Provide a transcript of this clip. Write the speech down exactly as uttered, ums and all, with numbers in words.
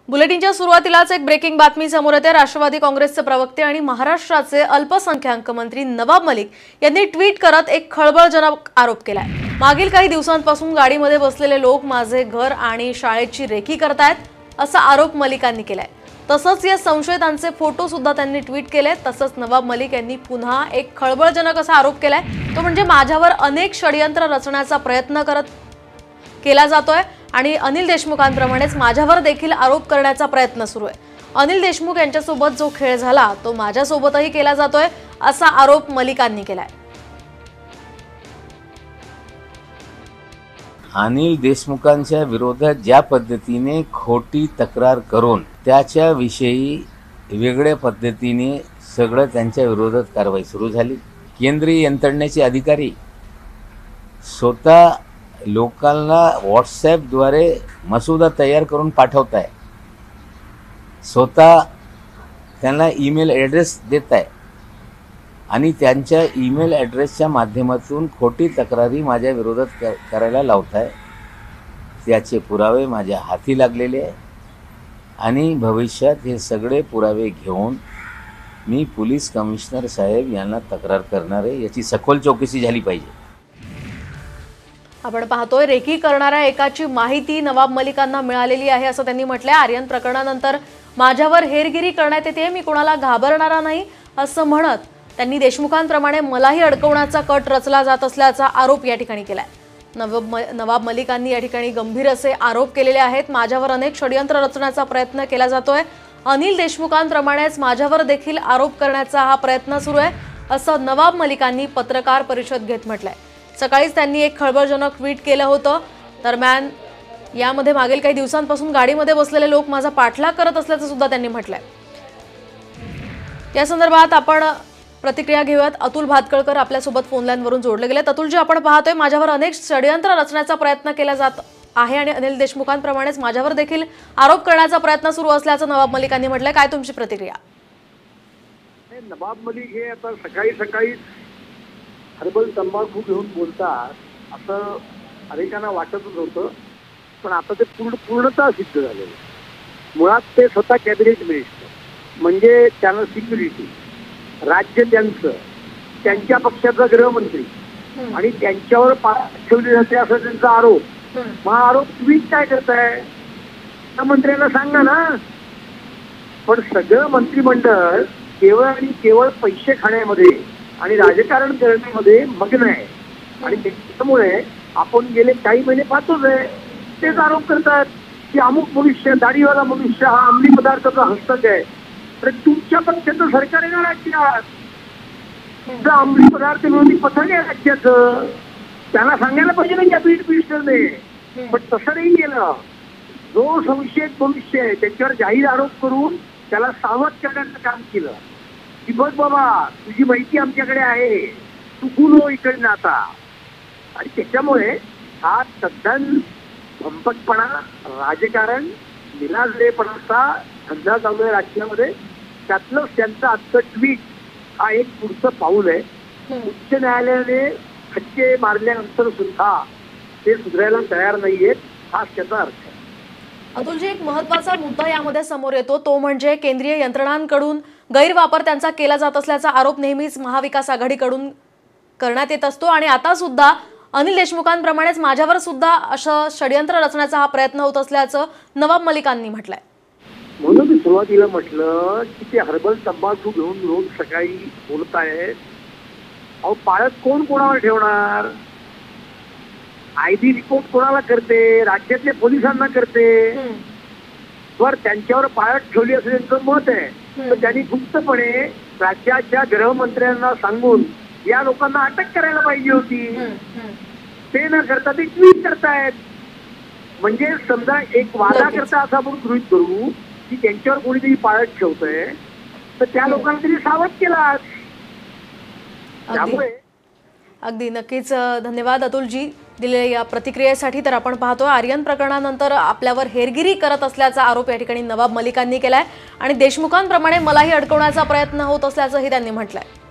बुलेटिनच्या सुरुवातीलाच एक ब्रेकिंग बातमी समोर येते। राष्ट्रवादी काँग्रेसचे प्रवक्ते आणि महाराष्ट्राचे अल्पसंख्याक मंत्री नवाब मलिक यांनी ट्विट करत एक खळबळजनक आरोप केलाय। मागील काही दिवसांपासून गाडीमध्ये बसलेले लोक माझे घर आणि शाळेची रेकी करतायत असा आरोप मलिकांनी केलाय। तसंच या संशयितांचे फोटो सुद्धा त्यांनी ट्विट केले। तसंच नवाब मलिक यांनी पुन्हा एक खळबळजनक असा आरोप केलाय, तो म्हणजे माझ्यावर अनेक षडयंत्र रचण्याचा प्रयत्न करत केला जातोय आणि अनिल देशमुखांप्रमाणेच माझ्यावर देखील आरोप करण्याचा प्रयत्न सुरू आहे। अनिल देशमुख यांच्यासोबत जो खेळ झाला तो माझ्यासोबतही केला जातोय असा आरोप मलिकांनी केलाय। अनिल देशमुखांच्या विरोधात ज्या पद्धतीने खोटी तक्रार करून त्याच्याविषयी वेगळ्या पद्धतीने सगळं त्यांच्या विरोधात कारवाई सुरू झाली। केंद्रीय यंत्रणेचे अधिकारी स्वतः लोकांना व्हॉट्सॲपद्वारे मसुदा तयार करून पाठवत आहे, स्वतः त्यांना ईमेल ॲड्रेस देत आहे आणि त्यांच्या ईमेल ॲड्रेसच्या माध्यमातून खोटी तक्रारी माझ्या विरोधात करायला लावत आहे। त्याचे पुरावे माझ्या हाती लागलेले आहे आणि भविष्यात हे सगळे पुरावे घेऊन मी पोलीस कमिशनर साहेब यांना तक्रार करणार आहे। याची सखोल चौकशी झाली पाहिजे। आपण पाहतोय रेकी करणाऱ्या एकाची माहिती नवाब मलिकांना मिळालेली आहे असं त्यांनी म्हटलंय। आर्यन प्रकरणानंतर माझ्यावर हेरगिरी करण्यात येते, मी कोणाला घाबरणारा नाही असं म्हणत त्यांनी देशमुखांप्रमाणे मलाही अडकवण्याचा कट रचला जात असल्याचा आरोप या ठिकाणी केलाय। नवाब नवाब मलिकांनी या ठिकाणी गंभीर असे आरोप केलेले आहेत। माझ्यावर अनेक षडयंत्र रचण्याचा प्रयत्न केला जातोय, अनिल देशमुखांप्रमाणेच माझ्यावर देखील आरोप करण्याचा हा प्रयत्न सुरू आहे असं नवाब मलिकांनी पत्रकार परिषद घेत म्हटलंय। सकाळीच त्यांनी एक खळबळजनक ट्विट केलं होतं। दरम्यान यामध्ये मागील काही दिवसांपासून गाडीमध्ये बसलेले लोक माझा पाठलाग करत असल्याचं सुद्धा त्यांनी म्हटलंय। या संदर्भात आपण प्रतिक्रिया घेऊयात। अतुल भातकळकर आपल्यासोबत फोन लाईनवरून जोडले गेलेत। अतुलजी, आपण पाहतोय माझ्यावर अनेक षडयंत्र रचण्याचा प्रयत्न केला जात आहे आणि अनिल देशमुखांप्रमाणेच माझ्यावर देखील आरोप करण्याचा प्रयत्न सुरू असल्याचं नवाब मलिकांनी म्हटलंय, काय तुमची प्रतिक्रिया? नवाब मलिक हे आता सकाळी सकाळी हर्बल तंबाखू घेऊन बोलतात असं अनेकांना वाटतच होतं, पण आता ते पूर्ण पूर्णतः सिद्ध झालेलं। मुळात ते स्वतः कॅबिनेट मिनिस्टर म्हणजे त्यांना सिक्युरिटी, राज्य त्यांचं, त्यांच्या पक्षाचा गृहमंत्री आणि त्यांच्यावर ठेवले जाते असा त्यांचा आरोप। मग आरोप ट्विट काय करताय त्या मंत्र्यांना सांगा ना। पण सगळं मंत्रिमंडळ केवळ आणि केवळ पैसे खाण्यामध्ये आणि राजकारण करण्यामध्ये मग्न आहे आणि त्याच्यामुळे आपण गेले काही महिने पाहतोच आहे तेच आरोप करतात की अमुक मनुष्य, दाढीवाला मनुष्य हा अंमली पदार्थाचा हस्तक आहे। तर तुमच्या पक्षाचं सरकार आहे ना राज्यात, तुमचं अंमली पदार्थ विरोधी पथक आहे राज्याचं, त्यांना सांगायला पाहिजे ना या बीट मिनिस्टरने, पण तसं नाही केलं। जो संशयित मनुष्य आहे त्याच्यावर जाहीर आरोप करून त्याला सावध करण्याचं काम केलं की बघ बाबा तुझी माहिती आमच्याकडे आहे, तू गुण हो इकडे आता। आणि त्याच्यामुळे हा तद्दन भंपकपणा, राजकारण, निराजलेपणाचा धंदा चालू आहे राज्यामध्ये। त्यातलं त्यांचं आजचं ट्विट हा एक पुढचं पाऊल आहे। उच्च न्यायालयाने खटके मारल्यानंतर सुद्धा ते सुधारायला तयार नाहीयेत, हा त्याचा अर्थ आहे। अतुलजी, एक महत्त्वाचा मुद्दा यामध्ये समोर येतो, तो म्हणजे केंद्रीय यंत्रणांकडून गैरवापर त्यांचा केला जात असल्याचा आरोप नेहमीच महाविकास आघाडीकडून करण्यात येत असतो आणि आता सुद्धा अनिल देशमुखांप्रमाणेच माझ्यावर सुद्धा असं षडयंत्र रचण्याचा हा प्रयत्न होत असल्याचं नवाब मलिकांनी म्हटलंय। म्हणून मी सुरुवातीला म्हटलं की ते हर्बल तंबाखू घेऊन रोज सकाळी बोलतायत। अहो पाळत कोण कोणावर ठेवणार? आयडी रिपोर्ट कोणाला करते? राज्यातल्या पोलिसांना करते। वर त्यांच्यावर पाळत ठेवली असं त्यांचं मत आहे, तर त्यांनी गुप्तपणे राज्याच्या गृहमंत्र्यांना सांगून या लोकांना अटक करायला पाहिजे होती। ते न करता ते ट्विट करतायत। म्हणजे समजा एक वादा करता असं आपण गृहीत करू की त्यांच्यावर कोणीतरी पाळत ठेवतंय, तर त्या लोकांना तरी सावध केला। त्यामुळे अगदी नक्कीच धन्यवाद अतुलजी दिलेल्या या प्रतिक्रियेसाठी। तर आपण पाहतोय आर्यन प्रकरणानंतर आपल्यावर हेरगिरी करत असल्याचा आरोप या ठिकाणी नवाब मलिकांनी केलाय आणि देशमुखांप्रमाणे मलाही अडकवण्याचा प्रयत्न होत असल्याचंही त्यांनी म्हटलंय।